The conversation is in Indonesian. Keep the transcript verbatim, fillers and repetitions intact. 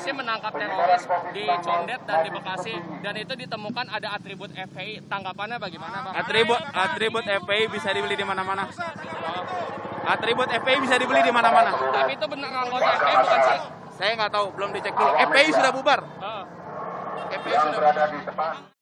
polisi menangkap teroris di Condet dan di Bekasi, dan itu ditemukan ada atribut F P I. Tanggapannya bagaimana, Bang? Atribut atribut F P I bisa dibeli di mana-mana. Atribut F P I bisa dibeli di mana-mana. Tapi itu benar anggota F P I bukan sih? Saya nggak tahu, belum dicek dulu. F P I sudah bubar. Oh. F P I sudah bubar.